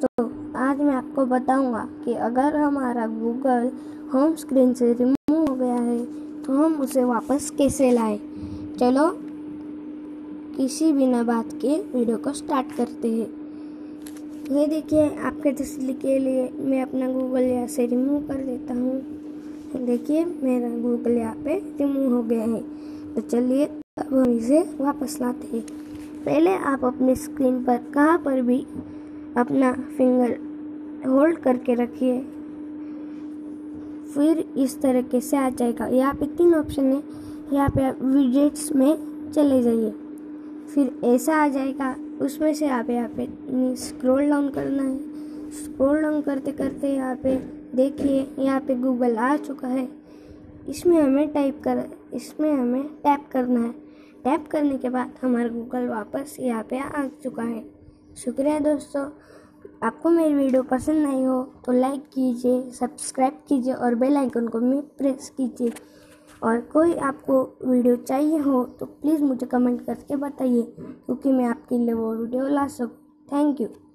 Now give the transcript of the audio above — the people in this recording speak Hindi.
दोस्तों, आज मैं आपको बताऊंगा कि अगर हमारा गूगल होम स्क्रीन से रिमूव हो गया है तो हम उसे वापस कैसे लाएं। चलो किसी बिना बात के वीडियो को स्टार्ट करते हैं। ये देखिए, आपके तसल्ली के लिए मैं अपना गूगल यहाँ से रिमूव कर देता हूँ। देखिए, मेरा गूगल यहाँ पे रिमूव हो गया है। तो चलिए अब हम इसे वापस लाते हैं। पहले आप अपनी स्क्रीन पर कहाँ पर भी अपना फिंगर होल्ड करके रखिए, फिर इस तरीके से आ जाएगा। यहाँ पे 3 ऑप्शन है, यहाँ पे आप विजेट्स में चले जाइए, फिर ऐसा आ जाएगा। उसमें से यहाँ पे स्क्रॉल डाउन करना है। स्क्रॉल डाउन करते करते यहाँ पे देखिए, यहाँ पे गूगल आ चुका है। इसमें हमें टैप करना है। टैप करने के बाद हमारा गूगल वापस यहाँ पे आ चुका है। शुक्रिया दोस्तों। आपको मेरी वीडियो पसंद आई हो तो लाइक कीजिए, सब्सक्राइब कीजिए और बेल आइकन को भी प्रेस कीजिए। और कोई आपको वीडियो चाहिए हो तो प्लीज़ मुझे कमेंट करके बताइए, क्योंकि मैं आपके लिए वो वीडियो ला सकूँ। Thank you.